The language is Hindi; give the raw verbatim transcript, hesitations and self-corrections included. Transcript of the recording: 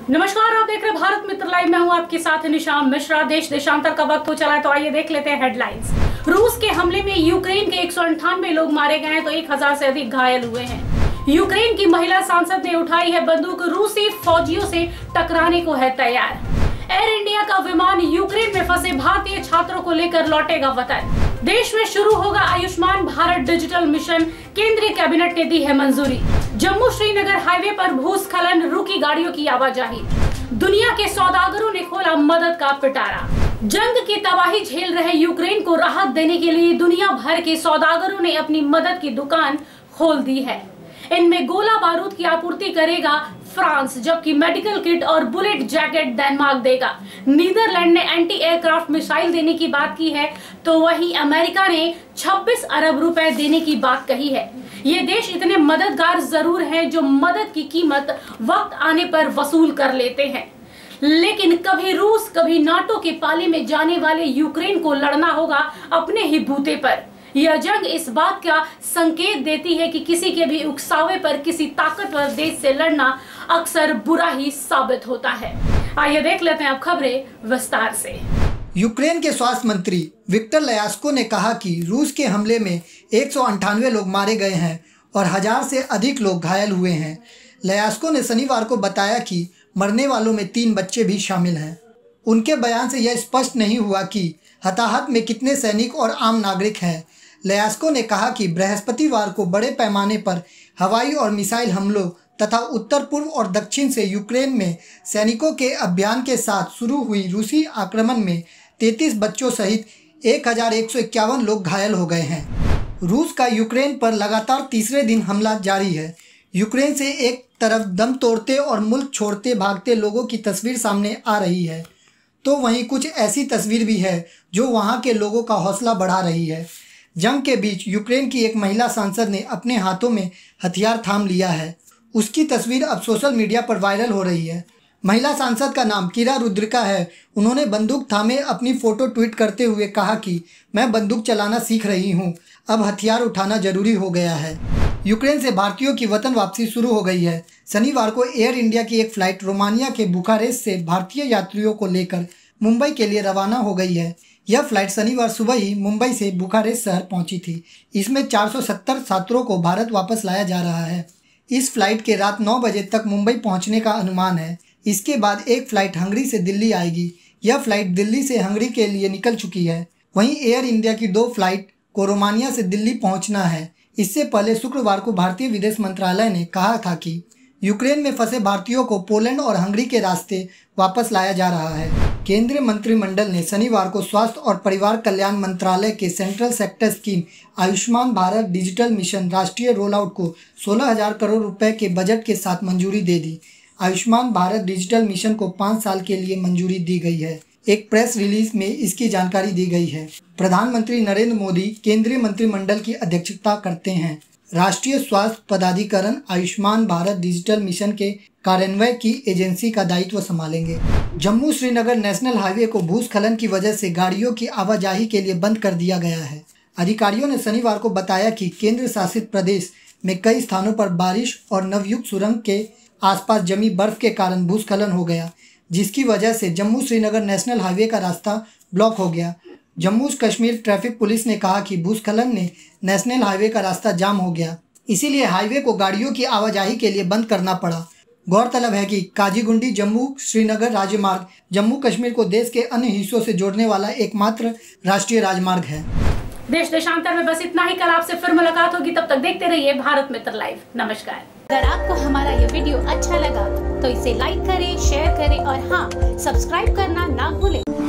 नमस्कार, आप देख रहे हैं भारत मित्र लाइव। मैं हूं आपके साथ निशान मिश्रा। देश देशांतर का वक्त हो चला है, तो आइए देख लेते हैं हेडलाइंस। रूस के हमले में यूक्रेन के एक सौ अंठानवे लोग मारे गए हैं तो एक हजार से अधिक घायल हुए हैं। यूक्रेन की महिला सांसद ने उठाई है बंदूक, रूसी फौजियों से टकराने को है तैयार। एयर इंडिया का विमान यूक्रेन में फंसे भारतीय छात्रों को लेकर लौटेगा वतन। देश में शुरू होगा आयुष्मान भारत डिजिटल मिशन, केंद्रीय कैबिनेट ने दी है मंजूरी। जम्मू श्रीनगर हाईवे पर भूस्खलन, रुकी गाड़ियों की आवाजाही। दुनिया के सौदागरों ने खोला मदद का पिटारा। जंग की तबाही झेल रहे यूक्रेन को राहत देने के लिए दुनिया भर के सौदागरों ने अपनी मदद की दुकान खोल दी है। इनमें गोला बारूद की आपूर्ति करेगा फ्रांस, जबकि मेडिकल किट और बुलेट जैकेट डेनमार्क देगा। नीदरलैंड ने एंटी एयरक्राफ्ट मिसाइल देने की बात की है, तो वहीं अमेरिका ने छब्बीस अरब रुपए देने की बात कही है। ये देश इतने मददगार जरूर हैं जो मदद की कीमत वक्त आने पर वसूल कर लेते हैं, लेकिन कभी रूस कभी नाटो के पाले में जाने वाले यूक्रेन को लड़ना होगा अपने ही बूते पर। यह जंग इस बात का संकेत देती है कि किसी के भी उकसावे पर किसी ताकतवर देश से लड़ना अक्सर बुरा ही साबित होता है। आइए देख लेते हैं अब खबरें विस्तार से। यूक्रेन के स्वास्थ्य मंत्री विक्टर लयास्को ने कहा कि रूस के हमले में एक सौ अंठानवे लोग मारे गए हैं और हजार से अधिक लोग घायल हुए हैं। लयास्को ने शनिवार को बताया कि मरने वालों में तीन बच्चे भी शामिल हैं। उनके बयान से यह स्पष्ट नहीं हुआ कि हताहत में कितने सैनिक और आम नागरिक हैं। लयास्को ने कहा कि बृहस्पतिवार को बड़े पैमाने पर हवाई और मिसाइल हमलों तथा उत्तर पूर्व और दक्षिण से यूक्रेन में सैनिकों के अभियान के साथ शुरू हुई रूसी आक्रमण में तैंतीस बच्चों सहित एक हजार एक सौ इक्यावन लोग घायल हो गए हैं। रूस का यूक्रेन पर लगातार तीसरे दिन हमला जारी है। यूक्रेन से एक तरफ दम तोड़ते और मुल्क छोड़ते भागते लोगों की तस्वीर सामने आ रही है, तो वहीं कुछ ऐसी तस्वीर भी है जो वहां के लोगों का हौसला बढ़ा रही है। जंग के बीच यूक्रेन की एक महिला सांसद ने अपने हाथों में हथियार थाम लिया है। उसकी तस्वीर अब सोशल मीडिया पर वायरल हो रही है। महिला सांसद का नाम कीरा रुद्रिका है। उन्होंने बंदूक थामे अपनी फोटो ट्वीट करते हुए कहा कि मैं बंदूक चलाना सीख रही हूं, अब हथियार उठाना जरूरी हो गया है। यूक्रेन से भारतीयों की वतन वापसी शुरू हो गई है। शनिवार को एयर इंडिया की एक फ्लाइट रोमानिया के बुखारेस्ट से भारतीय यात्रियों को लेकर मुंबई के लिए रवाना हो गई है। यह फ्लाइट शनिवार सुबह ही मुंबई से बुखारेस्ट शहर पहुंची थी। इसमें चार सौ सत्तर छात्रों को भारत वापस लाया जा रहा है। इस फ्लाइट के रात नौ बजे तक मुंबई पहुंचने का अनुमान है। इसके बाद एक फ्लाइट हंगरी से दिल्ली आएगी। यह फ्लाइट दिल्ली से हंगरी के लिए निकल चुकी है। वहीं एयर इंडिया की दो फ्लाइट को रोमानिया से दिल्ली पहुँचना है। इससे पहले शुक्रवार को भारतीय विदेश मंत्रालय ने कहा था कि यूक्रेन में फंसे भारतीयों को पोलैंड और हंगरी के रास्ते वापस लाया जा रहा है। केंद्रीय मंत्रिमंडल ने शनिवार को स्वास्थ्य और परिवार कल्याण मंत्रालय के central sector scheme Ayushman Bharat digital mission राष्ट्रीय रोल आउट को सोलह हजार करोड़ रुपए के बजट के साथ मंजूरी दे दी। आयुष्मान भारत डिजिटल मिशन को पाँच साल के लिए मंजूरी दी गई है। एक प्रेस रिलीज में इसकी जानकारी दी गई है। प्रधानमंत्री नरेंद्र मोदी केंद्रीय मंत्रिमंडल की अध्यक्षता करते हैं। राष्ट्रीय स्वास्थ्य पदाधिकरण आयुष्मान भारत डिजिटल मिशन के कार्यान्वयन की एजेंसी का दायित्व संभालेंगे। जम्मू श्रीनगर नेशनल हाईवे को भूस्खलन की वजह से गाड़ियों की आवाजाही के लिए बंद कर दिया गया है। अधिकारियों ने शनिवार को बताया कि केंद्र शासित प्रदेश में कई स्थानों पर बारिश और नवयुक्त सुरंग के आसपास जमी बर्फ के कारण भूस्खलन हो गया, जिसकी वजह से जम्मू श्रीनगर नेशनल हाईवे का रास्ता ब्लॉक हो गया। जम्मू कश्मीर ट्रैफिक पुलिस ने कहा कि भूस्खलन ने नेशनल हाईवे का रास्ता जाम हो गया, इसीलिए हाईवे को गाड़ियों की आवाजाही के लिए बंद करना पड़ा। गौरतलब है कि काजीगुंडी जम्मू श्रीनगर राजमार्ग जम्मू कश्मीर को देश के अन्य हिस्सों से जोड़ने वाला एकमात्र राष्ट्रीय राजमार्ग है। देश देशांतर में बस इतना ही। कल आपसे फिर मुलाकात होगी, तब तक देखते रहिए भारत मित्र लाइव। नमस्कार। अगर आपको हमारा ये वीडियो अच्छा लगा तो इसे लाइक करें, शेयर करें और हाँ, सब्सक्राइब करना ना भूलें।